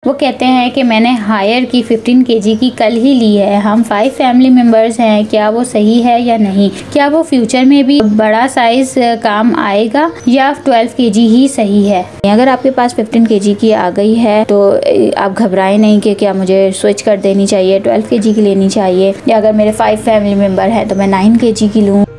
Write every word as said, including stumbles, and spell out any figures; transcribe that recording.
वो कहते हैं कि मैंने हायर की फिफ्टीन केजी की कल ही ली है, हम फाइव फैमिली मेम्बर्स हैं, क्या वो सही है या नहीं, क्या वो फ्यूचर में भी बड़ा साइज काम आएगा या ट्वेल्व केजी ही सही है। अगर आपके पास फिफ्टीन केजी की आ गई है तो आप घबराएं नहीं कि क्या मुझे स्विच कर देनी चाहिए, ट्वेल्व केजी की लेनी चाहिए, या अगर मेरे फाइव फैमिली मेम्बर हैं तो मैं नाइन केजी की लूँ।